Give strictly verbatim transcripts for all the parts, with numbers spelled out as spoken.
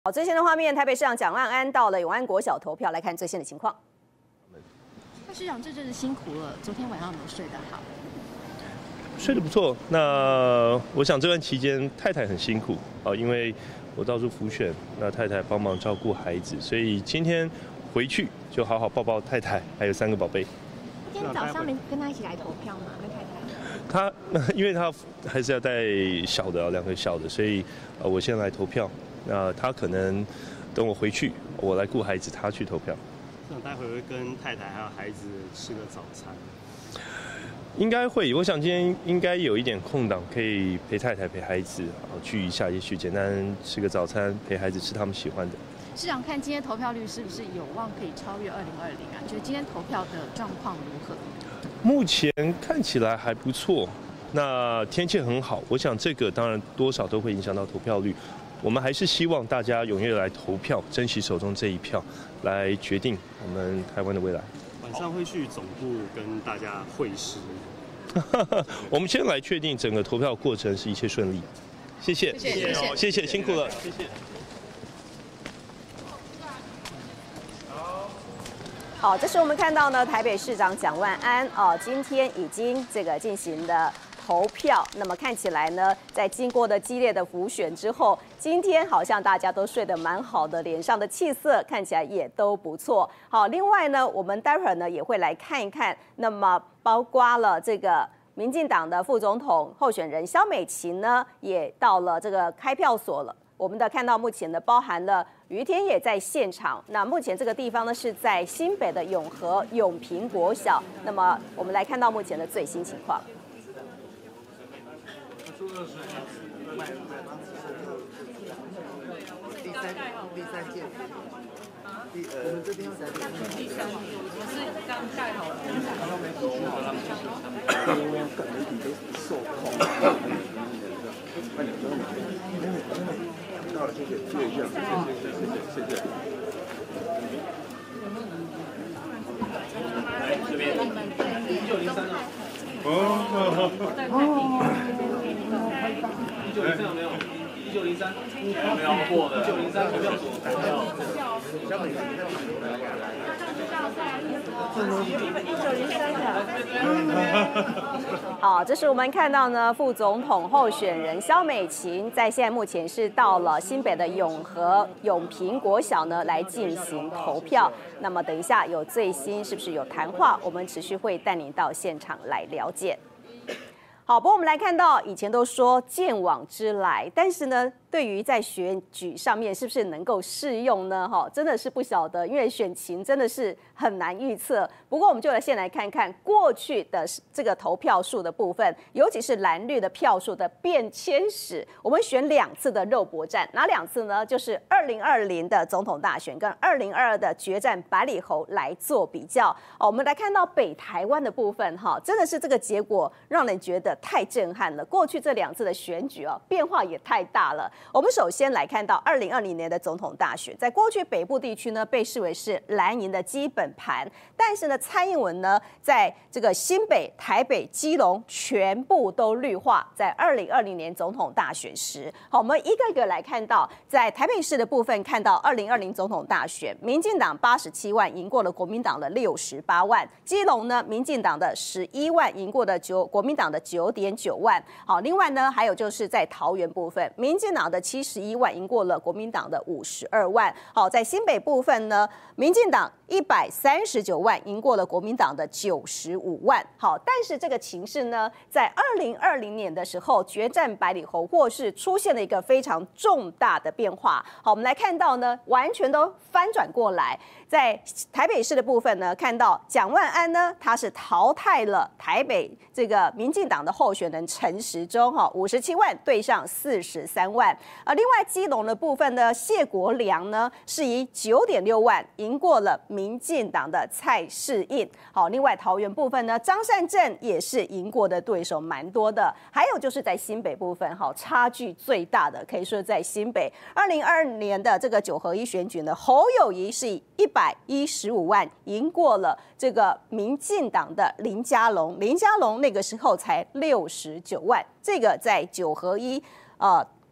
好，最新的画面，台北市长蒋万安到了永安国小投票，来看最新的情况。 那市长这阵子辛苦了，昨天晚上有没有睡得好？ 睡得不错。那我想这段期间太太很辛苦啊，因为我到处辅选，那太太帮忙照顾孩子，所以今天回去就好好抱抱太太，还有三个宝贝。 今天早上没跟他一起来投票吗？跟太太？ 他因为他还是要带小的两个小的，所以呃我先来投票。那他可能等我回去，我来顾孩子，他去投票。 那待会会跟太太还有孩子吃个早餐？ 应该会，我想今天应该有一点空档，可以陪太太陪孩子聚一下，也许简单吃个早餐，陪孩子吃他们喜欢的。 市长看今天投票率是不是有望可以超越二零二零啊？你觉得今天投票的状况如何？ 目前看起来还不错，那天气很好，我想这个当然多少都会影响到投票率。我们还是希望大家踊跃来投票，珍惜手中这一票，来决定我们台湾的未来。 晚上会去总部跟大家会师。 我们先来确定整个投票过程是一切顺利。谢谢， 谢谢，谢谢， 谢谢，辛苦了，谢谢。 好，这是我们看到呢，台北市长蒋万安哦，今天已经这个进行的投票。那么看起来呢，在经过的激烈的辅选之后，今天好像大家都睡得蛮好的，脸上的气色看起来也都不错。好，另外呢，我们待会儿呢也会来看一看，那么包括了这个民进党的副总统候选人萧美琴呢，也到了这个开票所了。我们的看到目前呢，包含了于天也在现场。那目前这个地方呢是在新北的永和永平国小。那么我们来看到目前的最新情况。 第三第三件，第呃，我们这边要在第三，我是刚盖好了，刚刚没补好了，我感觉底都受控。快点，到了，谢谢，谢谢一下，谢谢，谢谢，谢谢。来这边，一九零三哦。哦，一九零三有没有？一九零三没有过的，一九零三投票所改掉。 一九零三好，这是我们看到呢，副总统候选人萧美琴在现在目前是到了新北的永和永平国小呢来进行投票。那么等一下有最新是不是有谈话，我们持续会带您到现场来了解。好，不过我们来看到，以前都说见往知来，但是呢，对于在选举上面是不是能够适用呢？哈，真的是不晓得，因为选情真的是很难预测。不过我们就来先来看看过去的这个投票数的部分，尤其是蓝绿的票数的变迁史。我们选两次的肉搏战，哪两次呢？就是二零二零的总统大选跟二零二二的决战百里侯来做比较。哦，我们来看到北台湾的部分，哈，真的是这个结果让人觉得太震撼了。过去这两次的选举哦，变化也太大了。我们首先来看到二零二零年的总统大选，在过去北部地区呢，被视为是蓝营的基本盘，但是呢，蔡英文呢，在这个新北、台北、基隆全部都绿化。在二零二零年总统大选时，好，我们一个一个来看到，在台北市的部分，看到二零二零总统大选，民进党八十七万赢过了国民党的六十八万，基隆呢，民进党的十一万赢过了九国民党的九点九万。好，另外呢，还有就是在桃园部分，民进党的七十一万赢过了国民党的五十二万。好，在新北部分呢，民进党一百三十九万赢过了国民党的九十五万。好，但是这个情势呢，在二零二零年的时候，决战百里侯或是出现了一个非常重大的变化。好，我们来看到呢，完全都翻转过来。在台北市的部分呢，看到蒋万安呢，他是淘汰了台北这个民进党的候选人陈时中，哈，五十七万对上四十三万。而另外基隆的部分呢，谢国良呢是以九点六万赢过了民进党的蔡适应。好，另外桃园部分呢，张善政也是赢过的对手蛮多的。还有就是在新北部分，哈，差距最大的可以说在新北。二零二二年的这个九合一选举呢，侯友宜是以一百一十五万赢过了这个民进党的林佳龙，林佳龙那个时候才六十九万，这个在九合一呃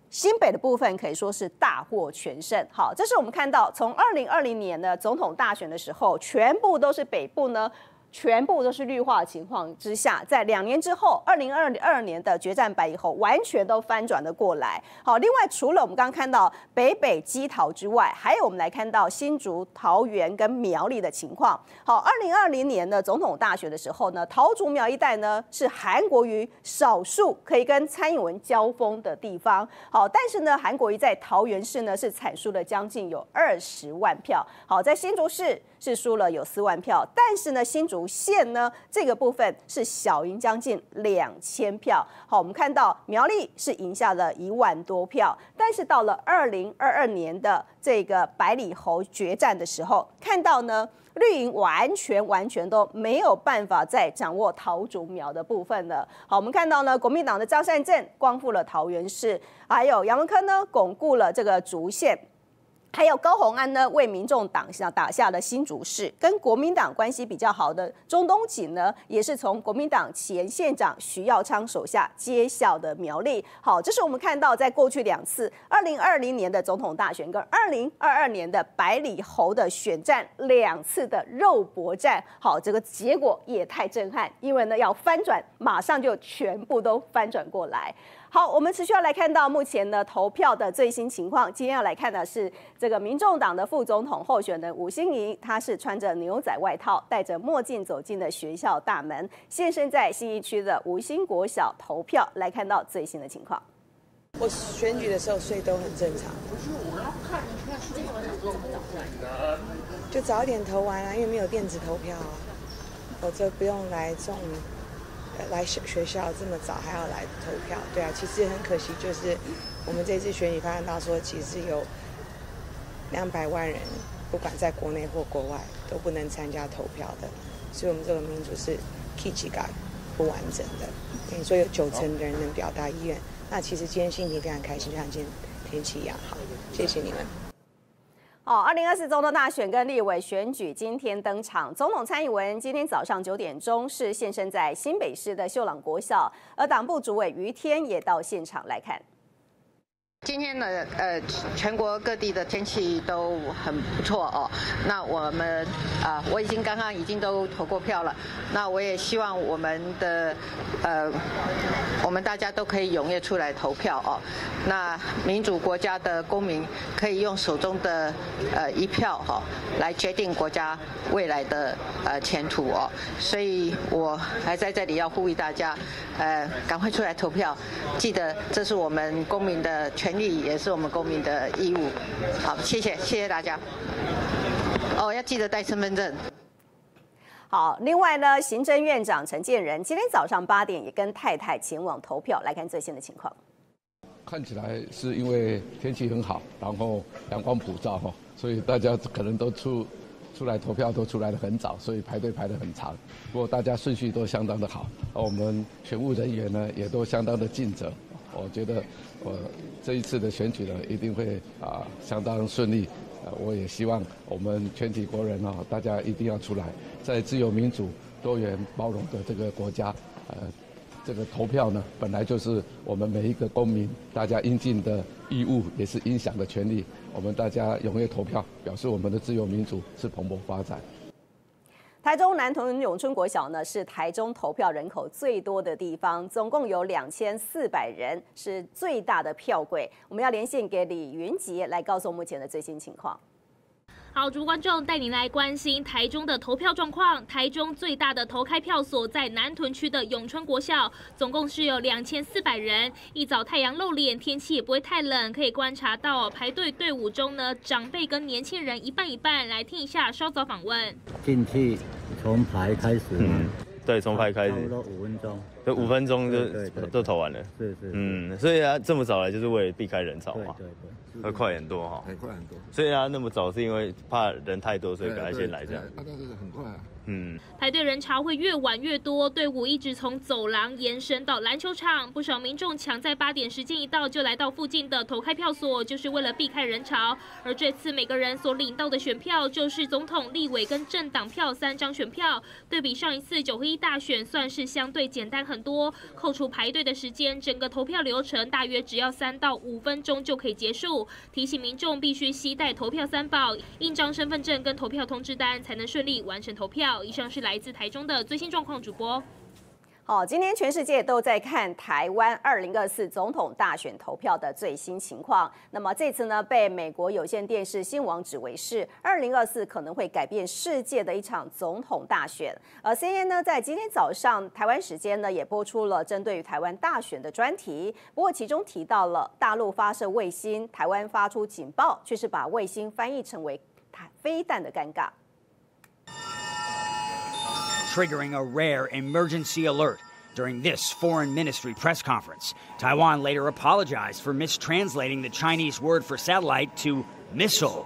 新北的部分可以说是大获全胜。好，这是我们看到从二零二零年的总统大选的时候，全部都是北部呢。全部都是绿化的情况之下，在两年之后，二零二二年的决战白以后，完全都翻转了过来。好，另外除了我们刚刚看到北北基桃之外，还有我们来看到新竹、桃园跟苗栗的情况。好，二零二零年的总统大选的时候呢，桃竹苗一带呢是韩国瑜少数可以跟蔡英文交锋的地方。好，但是呢，韩国瑜在桃园市呢是惨输了将近有二十万票。好，在新竹市是输了有四万票，但是呢，新竹县呢这个部分是小赢将近两千票。好，我们看到苗栗是赢下了一万多票，但是到了二零二二年的这个百里侯决战的时候，看到呢绿营完全完全都没有办法再掌握桃竹苗的部分了。好，我们看到呢国民党的张善政光复了桃园市，还有杨文科呢巩固了这个竹县。还有高虹安呢，为民众党下打下了新竹市，跟国民党关系比较好的钟东锦呢，也是从国民党前县长徐耀昌手下接效的苗栗。好，这是我们看到在过去两次二零二零年的总统大选跟二零二二年的百里侯的选战两次的肉搏战。好，这个结果也太震撼，因为呢要翻转，马上就全部都翻转过来。好，我们持续要来看到目前的投票的最新情况。今天要来看的是这个民众党的副总统候选人吴欣盈，他是穿着牛仔外套，戴着墨镜走进了学校大门，现身在信义区的吴兴国小投票。来看到最新的情况。 我选举的时候睡都很正常，就早点投完啊，因为没有电子投票啊，否则不用来中午。来学校这么早还要来投票，对啊，其实很可惜，就是我们这次选举发现到说，其实有两百万人，不管在国内或国外都不能参加投票的，所以我们这个民主是 K 几感不完整的。你说有九成的人能表达意愿，那其实今天心情非常开心，就像今天天气一样好，谢谢你们。 哦，二零二四总统大选跟立委选举今天登场。总统蔡英文今天早上九点钟是现身在新北市的秀朗国小，而党部主委于天也到现场来看。 今天呢，呃，全国各地的天气都很不错哦。那我们啊、呃，我已经刚刚已经都投过票了。那我也希望我们的呃，我们大家都可以踊跃出来投票哦。那民主国家的公民可以用手中的呃一票哈、哦，来决定国家未来的呃前途哦。所以我还在这里要呼吁大家，呃，赶快出来投票。记得这是我们公民的权利，也是我们公民的义务。好，谢谢，谢谢大家。哦，要记得带身份证。 好，另外呢，行政院长陈建仁今天早上八点也跟太太前往投票，来看最新的情况。 看起来是因为天气很好，然后阳光普照哈，所以大家可能都出出来投票都出来得很早，所以排队排得很长。不过大家顺序都相当的好，而我们选务人员呢也都相当的尽责。我觉得我这一次的选举呢一定会啊、呃、相当顺利。呃，我也希望我们全体国人啊、哦，大家一定要出来，在自由民主、多元包容的这个国家，呃。这个投票呢，本来就是我们每一个公民大家应尽的义务，也是应享的权利。我们大家踊跃投票，表示我们的自由民主是蓬勃发展。 台中南屯永春国小呢，是台中投票人口最多的地方，总共有两千四百人，是最大的票柜。我们要连线给李云杰来告诉目前的最新情况。 好，主观众带您来关心台中的投票状况。台中最大的投开票所在南屯区的永春国小，总共是有两千四百人。一早太阳露脸，天气也不会太冷，可以观察到排队队伍中呢，长辈跟年轻人一半一半。来听一下稍早访问。 进去从排开始，嗯， 对，从排开始， 差不多五分钟， 就五分钟就就投完了。 是是， 嗯，所以啊，这么早来就是为了避开人潮嘛。 对对对。 会快很多哈， 很快很多。 所以啊，那么早是因为怕人太多，所以赶快先来这样。 啊，但是很快啊。 嗯， 排队人潮会越晚越多，队伍一直从走廊延伸到篮球场，不少民众抢在八点时间一到就来到附近的投开票所，就是为了避开人潮。而这次每个人所领到的选票就是总统、立委跟政党票三张选票，对比上一次九合一大选，算是相对简单很很多。扣除排队的时间，整个投票流程大约只要三到五分钟就可以结束。提醒民众必须携带投票三宝、印章身份证跟投票通知单，才能顺利完成投票。以上是来自台中的最新状况，主播。 好，今天全世界都在看台湾二零二四总统大选投票的最新情况。那么这次呢，被美国有线电视新闻指为是二零二四可能会改变世界的一场总统大选。而 C N N 呢，在今天早上台湾时间呢，也播出了针对于台湾大选的专题。不过其中提到了大陆发射卫星，台湾发出警报，却是把卫星翻译成为飞弹的尴尬。 Triggering a rare emergency alert during this foreign ministry press conference. Taiwan later apologized for mistranslating the Chinese word for satellite to missile.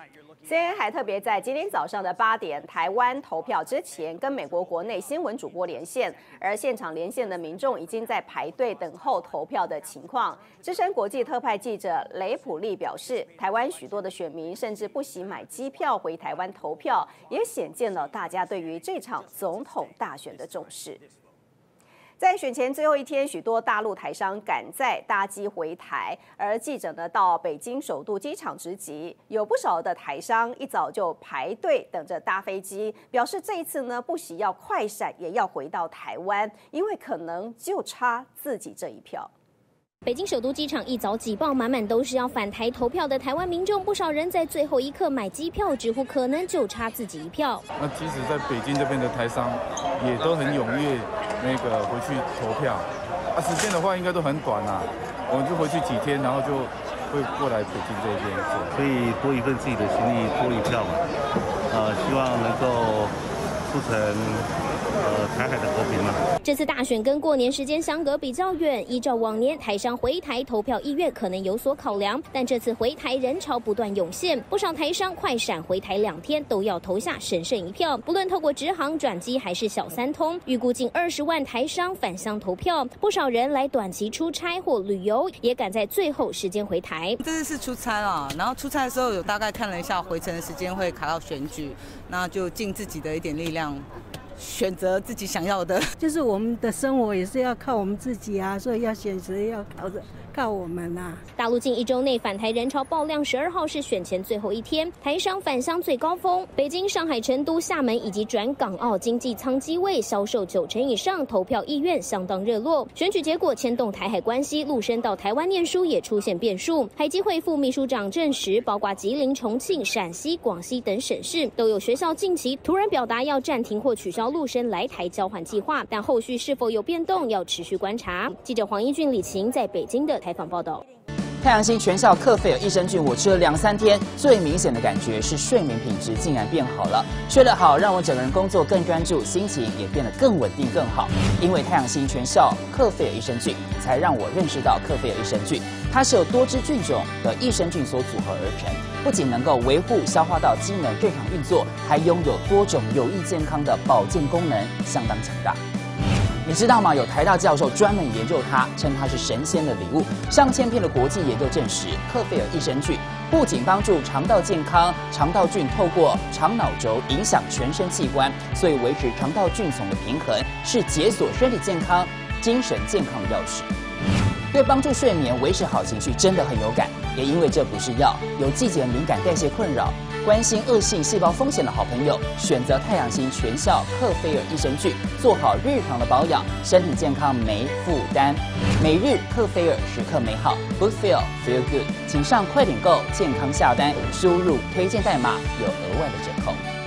C N N 还特别在今天早上的八点台湾投票之前，跟美国国内新闻主播连线，而现场连线的民众已经在排队等候投票的情况。资深国际特派记者雷普利表示，台湾许多的选民甚至不惜买机票回台湾投票，也显见了大家对于这场总统大选的重视。在选前最后一天，许多大陆台商赶在搭机回台，而记者呢到北京首都机场直击，有不少的台商一早就排队等着搭飞机，表示这一次呢不惜要快闪也要回到台湾，因为可能就差自己这一票。 北京首都机场一早挤爆，满满都是要返台投票的台湾民众，不少人在最后一刻买机票，直呼可能就差自己一票。 那即使在北京这边的台商也都很踊跃那个回去投票，啊，时间的话应该都很短啦，我们就回去几天，然后就会过来北京这边做， 所以多一份自己的心意，多一票嘛，呃，希望能够促成。呃，台海的和平嘛。 这次大选跟过年时间相隔比较远，依照往年台商回台投票意愿可能有所考量，但这次回台人潮不断涌现，不少台商快闪回台两天都要投下神圣一票，不论透过直航转机还是小三通，预估近二十万台商返乡投票，不少人来短期出差或旅游，也赶在最后时间回台。 这次是出差啊，然后出差的时候有大概看了一下回程的时间会卡到选举，那就尽自己的一点力量。选择自己想要的， 就是我们的生活也是要靠我们自己啊，所以要选择要靠着靠我们啊。 大陆近一周内返台人潮爆量，十二号是选前最后一天，台商返乡最高峰，北京、上海、成都、厦门以及转港澳经济舱机位销售九成以上，投票意愿相当热络。选举结果牵动台海关系，陆生到台湾念书也出现变数。海基会副秘书长证实，包括吉林、重庆、陕西、广西等省市都有学校近期突然表达要暂停或取消陆生来台交换计划，但后续是否有变动要持续观察。记者黄一俊、李晴在北京的采访报道。 太阳星全效克菲尔益生菌，我吃了两三天，最明显的感觉是睡眠品质竟然变好了。睡得好，让我整个人工作更专注，心情也变得更稳定更好。因为太阳星全效克菲尔益生菌，才让我认识到克菲尔益生菌，它是由多支菌种的益生菌所组合而成，不仅能够维护消化道机能正常运作，还拥有多种有益健康的保健功能，相当强大。你知道吗？有台大教授专门研究它，称它是神仙的礼物。上千篇的国际研究证实，克菲尔益生菌不仅帮助肠道健康，肠道菌透过肠脑轴影响全身器官，所以维持肠道菌丛的平衡是解锁身体健康、精神健康的钥匙。对帮助睡眠、维持好情绪真的很有感。也因为这不是药，有季节敏感、代谢困扰、关心恶性细胞风险的好朋友，选择太阳星全效克菲尔益生菌，做好日常的保养，身体健康没负担。每日克菲尔，时刻美好 ，Good Feel Feel Good， 请上快点购健康下单，输入推荐代码有额外的折扣。